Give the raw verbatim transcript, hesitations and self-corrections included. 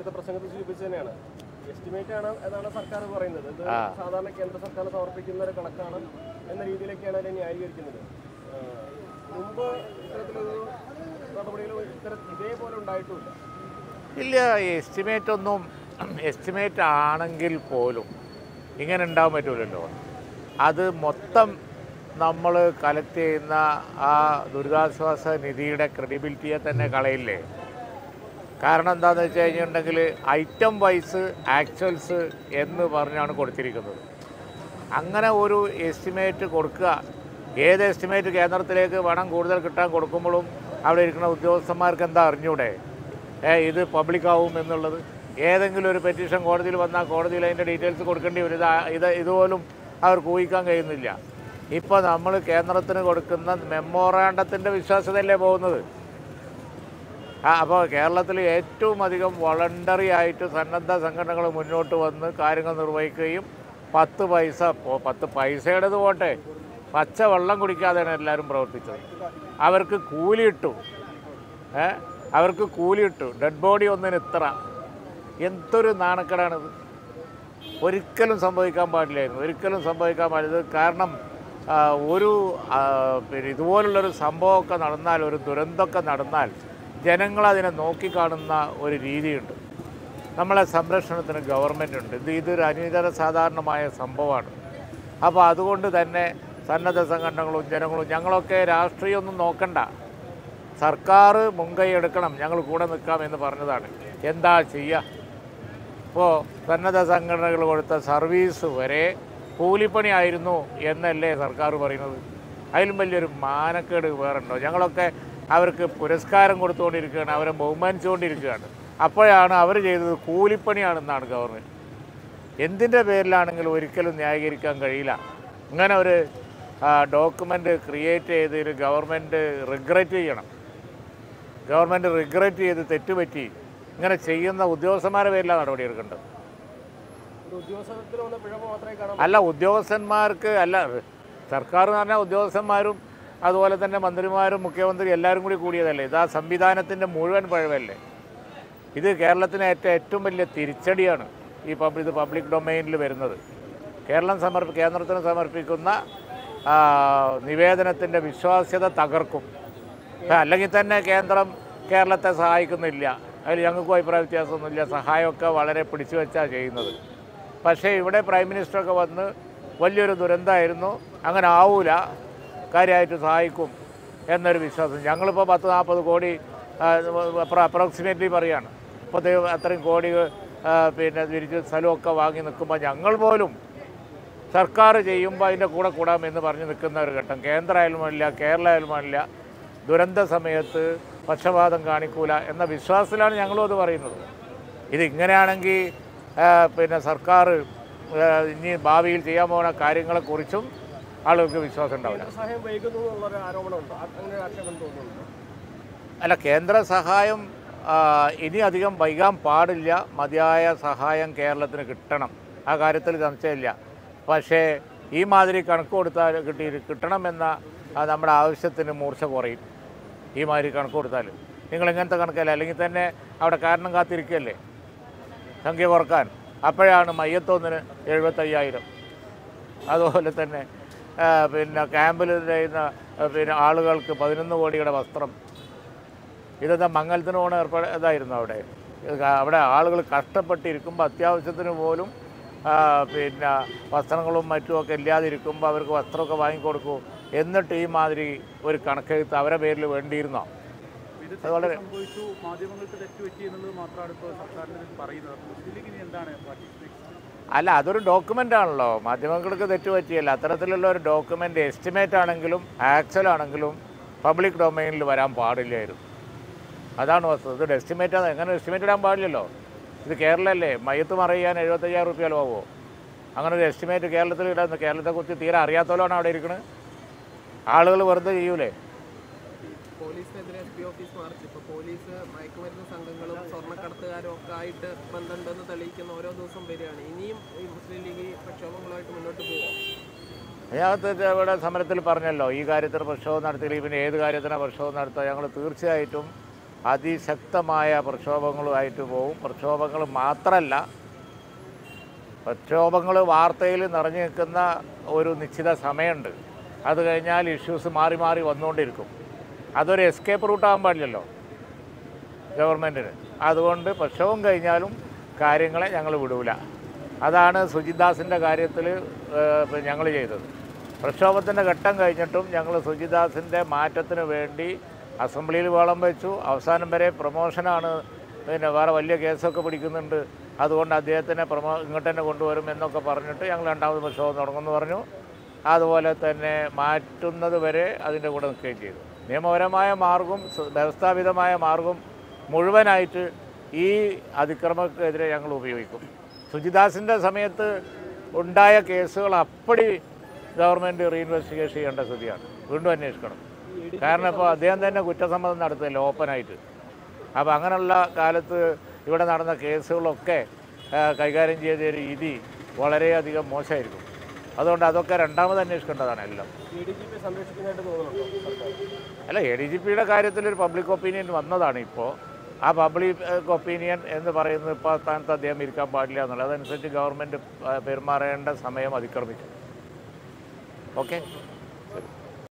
നേരത്തെ പ്രസംഗത്തിൽ സൂചിപ്പിച്ചു തന്നെയാണ്. എസ്റ്റിമേറ്റ് ആണ് എന്നാണ് സർക്കാർ പറയുന്നത്. ഇത് സാധാരണ കേന്ദ്ര സർക്കാർ സമർപ്പിക്കുന്ന ഒരു കണക്കാണ് എന്ന രീതിയിലേക്കാണ് അതിനെ ന്യായീകരിക്കുന്നത്. മുമ്പ് ഇത്തരത്തിലൊരു നടപടികൾ ഇത്തരം ഇതേപോലെ ഉണ്ടായിട്ടുമില്ല. ഇല്ല, എസ്റ്റിമേറ്റ് ഒന്നും എസ്റ്റിമേറ്റ് ആണെങ്കിൽ പോലും ഇങ്ങനെ ഉണ്ടാകാൻ പറ്റില്ലല്ലോ. അത് മൊത്തം നമ്മൾ കളക്ട് ചെയ്യുന്ന ആ ദുരിതാശ്വാസ നിധിയുടെ ക്രെഡിബിലിറ്റിയെ തന്നെ കളയില്ലേ. കാരണം എന്താണെന്ന് വെച്ച് കഴിഞ്ഞിട്ടുണ്ടെങ്കിൽ ഐറ്റം വൈസ് ആക്ച്വൽസ് എന്ന് പറഞ്ഞാണ് കൊടുത്തിരിക്കുന്നത്. അങ്ങനെ ഒരു എസ്റ്റിമേറ്റ് കൊടുക്കുക, ഏത് എസ്റ്റിമേറ്റ് കേന്ദ്രത്തിലേക്ക് പണം കൂടുതൽ കിട്ടാൻ കൊടുക്കുമ്പോഴും അവിടെ ഇരിക്കുന്ന ഉദ്യോഗസ്ഥന്മാർക്ക് എന്താ അറിഞ്ഞൂടെ ഏ ഇത് പബ്ലിക്കാവും എന്നുള്ളത്? ഏതെങ്കിലും ഒരു പെറ്റീഷൻ കോടതിയിൽ വന്നാൽ കോടതിയിൽ അതിൻ്റെ ഡീറ്റെയിൽസ് കൊടുക്കേണ്ടി വരും. ഇത് ഇത് ഇതുപോലും അവർക്ക് ഊഹിക്കാൻ കഴിയുന്നില്ല. ഇപ്പോൾ നമ്മൾ കേന്ദ്രത്തിന് കൊടുക്കുന്ന മെമ്മോറാണ്ടത്തിൻ്റെ വിശ്വാസ്യതയല്ലേ പോകുന്നത്. ആ അപ്പോൾ കേരളത്തിൽ ഏറ്റവും അധികം വോളണ്ടറി ആയിട്ട് സന്നദ്ധ സംഘടനകൾ മുന്നോട്ട് വന്ന് കാര്യങ്ങൾ നിർവഹിക്കുകയും പത്ത് പൈസ പത്ത് പൈസയുടേത് പോട്ടെ, പച്ച വെള്ളം കുടിക്കാതെയാണ് എല്ലാവരും പ്രവർത്തിച്ചത്. അവർക്ക് കൂലി ഇട്ടു, ഏ അവർക്ക് കൂലി ഇട്ടു. ഡെഡ് ബോഡി ഒന്നിന് ഇത്ര. എന്തൊരു നാണക്കേടാണിത്. ഒരിക്കലും സംഭവിക്കാൻ പാടില്ലായിരുന്നു, ഒരിക്കലും സംഭവിക്കാൻ പാടില്ല. കാരണം ഒരു പിന്നെ ഇതുപോലുള്ളൊരു സംഭവമൊക്കെ നടന്നാൽ, ഒരു ദുരന്തമൊക്കെ നടന്നാൽ ജനങ്ങളതിനെ നോക്കിക്കാണുന്ന ഒരു രീതിയുണ്ട്. നമ്മളെ സംരക്ഷണത്തിന് ഗവൺമെൻറ് ഉണ്ട്. ഇത് ഇതൊരു അനിതര സാധാരണമായ സംഭവമാണ്. അപ്പോൾ അതുകൊണ്ട് തന്നെ സന്നദ്ധ സംഘടനകളും ജനങ്ങളും ഞങ്ങളൊക്കെ രാഷ്ട്രീയമൊന്നും നോക്കണ്ട, സർക്കാർ മുൻകൈ എടുക്കണം, ഞങ്ങൾ കൂടെ നിൽക്കാം എന്ന് പറഞ്ഞതാണ്. എന്താ ചെയ്യുക? ഇപ്പോൾ സന്നദ്ധ സംഘടനകൾ കൊടുത്ത സർവീസ് വരെ കൂലിപ്പണി ആയിരുന്നു എന്നല്ലേ സർക്കാർ പറയുന്നത്? അതിലും വലിയൊരു മാനക്കേട് വേറുണ്ടോ? ഞങ്ങളൊക്കെ അവർക്ക് പുരസ്കാരം കൊടുത്തുകൊണ്ടിരിക്കുകയാണ്, അവരെ ബഹുമാനിച്ചുകൊണ്ടിരിക്കുകയാണ്. അപ്പോഴാണ് അവർ ചെയ്തത് കൂലിപ്പണിയാണെന്നാണ് ഗവൺമെൻറ്. എന്തിൻ്റെ പേരിലാണെങ്കിലും ഒരിക്കലും ന്യായീകരിക്കാൻ കഴിയില്ല. ഇങ്ങനെ ഒരു ഡോക്യുമെൻ്റ് ക്രിയേറ്റ് ചെയ്തതിൽ ഗവൺമെൻറ് റിഗ്രറ്റ് ചെയ്യണം. ഗവൺമെൻറ് റിഗ്രറ്റ് ചെയ്ത് തെറ്റുപറ്റി ഇങ്ങനെ ചെയ്യുന്ന ഉദ്യോഗസ്ഥന്മാരുടെ പേരിലാണ് നടപടിയെടുക്കേണ്ടത്. അല്ല, ഉദ്യോഗസ്ഥന്മാർക്ക് അല്ല, സർക്കാർ എന്ന് പറഞ്ഞാൽ ഉദ്യോഗസ്ഥന്മാരും അതുപോലെ തന്നെ മന്ത്രിമാരും മുഖ്യമന്ത്രി എല്ലാവരും കൂടി കൂടിയതല്ലേ. ഇത് ആ സംവിധാനത്തിൻ്റെ മുഴുവൻ പഴവല്ലേ. ഇത് കേരളത്തിന് ഏറ്റവും ഏറ്റവും വലിയ തിരിച്ചടിയാണ് ഈ പബ്ലിക് ഇത് പബ്ലിക് ഡൊമൈനിൽ വരുന്നത്. കേരളം സമർപ്പി കേന്ദ്രത്തിന് സമർപ്പിക്കുന്ന നിവേദനത്തിൻ്റെ വിശ്വാസ്യത തകർക്കും. അല്ലെങ്കിൽ തന്നെ കേന്ദ്രം കേരളത്തെ സഹായിക്കുന്നില്ല, അതിൽ ഞങ്ങൾക്കും അഭിപ്രായ വ്യത്യാസമൊന്നുമില്ല. സഹായമൊക്കെ വളരെ പിടിച്ചു വെച്ചാണ് ചെയ്യുന്നത്. പക്ഷേ ഇവിടെ പ്രൈം മിനിസ്റ്ററൊക്കെ വന്ന് വലിയൊരു ദുരന്തമായിരുന്നു, അങ്ങനെ ആവൂല, കാര്യമായിട്ട് സഹായിക്കും എന്നൊരു വിശ്വാസം. ഞങ്ങളിപ്പോൾ പത്ത് നാൽപ്പത് കോടി അപ്രോക്സിമേറ്റ്ലി പറയുകയാണ്. ഇപ്പോൾ അത്രയും കോടി പിന്നെ തിരിച്ച് സ്ഥലമൊക്കെ വാങ്ങി നിൽക്കുമ്പോൾ ഞങ്ങൾ പോലും സർക്കാർ ചെയ്യുമ്പോൾ അതിൻ്റെ കൂടെ കൂടാമെന്ന് പറഞ്ഞ് നിൽക്കുന്ന ഒരു ഘട്ടം. കേന്ദ്രമായാലും വേണ്ടില്ല, കേരള ആയാലും വേണ്ടില്ല, ദുരന്ത സമയത്ത് പക്ഷപാതം കാണിക്കൂല എന്ന വിശ്വാസത്തിലാണ് ഞങ്ങളും അത് പറയുന്നത്. ഇതിങ്ങനെയാണെങ്കിൽ പിന്നെ സർക്കാർ ഇനി ഭാവിയിൽ ചെയ്യാൻ പോകുന്ന കാര്യങ്ങളെക്കുറിച്ചും ആളുകൾക്ക് വിശ്വാസം ഉണ്ടാവില്ല. അല്ല, കേന്ദ്ര സഹായം ഇനി അധികം വൈകാൻ പാടില്ല. മതിയായ സഹായം കേരളത്തിന് കിട്ടണം, ആ കാര്യത്തിൽ സംശയമില്ല. പക്ഷേ ഈ മാതിരി കണക്ക് കൊടുത്താൽ കിട്ടി കിട്ടണമെന്ന നമ്മുടെ ആവശ്യത്തിന് മൂർച്ച കുറയും. ഈ മാതിരി കണക്ക് കൊടുത്താൽ നിങ്ങൾ ഇങ്ങനത്തെ കണക്കല്ല, അല്ലെങ്കിൽ തന്നെ അവിടെ കാരണം കാത്തിരിക്കുകയല്ലേ സംഖ്യ കുറക്കാൻ. അപ്പോഴാണ് മയ്യത്തൊന്നിന് എഴുപത്തയ്യായിരം, അതുപോലെ തന്നെ പിന്നെ ക്യാമ്പിൽ ചെയ്യുന്ന പിന്നെ ആളുകൾക്ക് പതിനൊന്ന് കോടിയുടെ വസ്ത്രം. ഇതെന്താ മംഗലത്തിന് പോകണ ഏർപ്പാട് ഇതായിരുന്നു അവിടെ. അവിടെ ആളുകൾ കഷ്ടപ്പെട്ടിരിക്കുമ്പോൾ അത്യാവശ്യത്തിന് പോലും പിന്നെ വസ്ത്രങ്ങളും മറ്റുമൊക്കെ ഇല്ലാതിരിക്കുമ്പോൾ അവർക്ക് വസ്ത്രമൊക്കെ വാങ്ങിക്കൊടുക്കൂ. എന്നിട്ട് ഈ മാതിരി ഒരു കണക്കെഴുത്ത് അവരെ പേരിൽ വേണ്ടിയിരുന്നോ? അത് വളരെ അല്ല, അതൊരു ഡോക്യുമെൻ്റ് ആണല്ലോ. മാധ്യമങ്ങൾക്ക് തെറ്റുപറ്റിയല്ല. അത്തരത്തിലുള്ള ഒരു ഡോക്യുമെൻ്റ് എസ്റ്റിമേറ്റ് ആണെങ്കിലും ആക്ച്വൽ ആണെങ്കിലും പബ്ലിക് ഡൊമൈനിൽ വരാൻ പാടില്ലായിരുന്നു. അതാണ് വസ്തുത. ഇത് എസ്റ്റിമേറ്റ് ആണ്, എങ്ങനെ എസ്റ്റിമേറ്റ് ഇടാൻ പാടില്ലല്ലോ. ഇത് കേരളമല്ലേ, മയ്യത്ത് മറിയാൻ എഴുപത്തയ്യായിരം റുപ്യ ആവുമോ? അങ്ങനെ ഒരു എസ്റ്റിമേറ്റ് കേരളത്തിൽ ഇടാൻ കേരളത്തെക്കുറിച്ച് തീരെ അറിയാത്തവരാണ് അവിടെ ഇരിക്കുന്നത്. ആളുകൾ വെറുതെ ചെയ്യൂലേ. പോലീസിനെതിരെ എസ് പി ഓഫീസ് മാർച്ച്. ഇപ്പോൾ പോലീസ് മയക്കുമരുന്ന് സംഘങ്ങളും സ്വർണ്ണക്കടത്തുകാരും ഒക്കെ ആയിട്ട് ബന്ധമുണ്ടെന്ന് തെളിയിക്കുന്ന ഓരോ ദിവസം വരികയാണ്. ഇനിയും ഈ മുസ്ലിം ലീഗ് പ്രക്ഷോഭങ്ങളുമായിട്ട് മുന്നോട്ട് പോകും. അതിനകത്ത് ഇവിടെ സമരത്തിൽ പറഞ്ഞല്ലോ, ഈ കാര്യത്തിന് പ്രക്ഷോഭം നടത്തിയില്ല, പിന്നെ ഏത് കാര്യത്തിനാണ് പ്രക്ഷോഭം നടത്തുക? ഞങ്ങൾ തീർച്ചയായിട്ടും അതിശക്തമായ പ്രക്ഷോഭങ്ങളുമായിട്ട് പോകും. പ്രക്ഷോഭങ്ങൾ മാത്രമല്ല, പ്രക്ഷോഭങ്ങൾ വാർത്തയിൽ നിറഞ്ഞു നിൽക്കുന്ന ഒരു നിശ്ചിത സമയമുണ്ട്. അത് കഴിഞ്ഞാൽ ഇഷ്യൂസ് മാറി മാറി വന്നുകൊണ്ടിരിക്കും. അതൊരു എസ്കേപ്പ് റൂട്ടാകാൻ പാടില്ലല്ലോ ഗവൺമെൻറ്റിന്. അതുകൊണ്ട് പ്രക്ഷോഭം കഴിഞ്ഞാലും കാര്യങ്ങളെ ഞങ്ങൾ വിടൂല. അതാണ് സുജിദാസിൻ്റെ കാര്യത്തിൽ ഞങ്ങൾ ചെയ്തത്. പ്രക്ഷോഭത്തിൻ്റെ ഘട്ടം കഴിഞ്ഞിട്ടും ഞങ്ങൾ സുജിദാസിൻ്റെ മാറ്റത്തിന് വേണ്ടി അസംബ്ലിയിൽ വേളം വെച്ചു. അവസാനം വരെ പ്രൊമോഷനാണ്, പിന്നെ വേറെ വലിയ കേസൊക്കെ പിടിക്കുന്നുണ്ട്, അതുകൊണ്ട് അദ്ദേഹത്തിനെ പ്രമോ ഇങ്ങോട്ട് തന്നെ കൊണ്ടുവരും എന്നൊക്കെ പറഞ്ഞിട്ട് ഞങ്ങൾ രണ്ടാമത് പ്രക്ഷോഭം തുടങ്ങുമെന്ന് പറഞ്ഞു. അതുപോലെ തന്നെ മാറ്റുന്നത് വരെ അതിൻ്റെ കൂടെ നിൽക്കുകയും ചെയ്തു. നിയമപരമായ മാർഗം, വ്യവസ്ഥാപിതമായ മാർഗം മുഴുവനായിട്ട് ഈ അതിക്രമക്കെതിരെ ഞങ്ങൾ ഉപയോഗിക്കും. സുജിദാസിൻ്റെ സമയത്ത് ഉണ്ടായ കേസുകൾ അപ്പടി ഗവൺമെൻറ് റീഇൻവെസ്റ്റിഗേഷൻ ചെയ്യേണ്ട സ്ഥിതിയാണ്. വീണ്ടും അന്വേഷിക്കണം. കാരണം ഇപ്പോൾ അദ്ദേഹം തന്നെ കുറ്റസമ്മതം നടത്തില്ല ഓപ്പണായിട്ട്. അപ്പോൾ അങ്ങനെയുള്ള കാലത്ത് ഇവിടെ നടന്ന കേസുകളൊക്കെ കൈകാര്യം ചെയ്ത രീതി വളരെയധികം മോശമായിരിക്കും. അതുകൊണ്ട് അതൊക്കെ രണ്ടാമത് അന്വേഷിക്കേണ്ടതാണ് എല്ലാം. അല്ല, എ ഡി ജി പിയുടെ കാര്യത്തിൽ ഒരു പബ്ലിക് ഒപ്പീനിയൻ വന്നതാണ് ഇപ്പോൾ. ആ പബ്ലിക് ഒപ്പീനിയൻ എന്ന് പറയുന്നത് ഇപ്പോൾ സ്ഥാനത്ത് അദ്ദേഹം ഇരിക്കാൻ പാടില്ല എന്നുള്ളത്. അതനുസരിച്ച് ഗവൺമെൻറ് പെരുമാറേണ്ട സമയം അതിക്രമിച്ചു. ഓക്കെ, ശരി.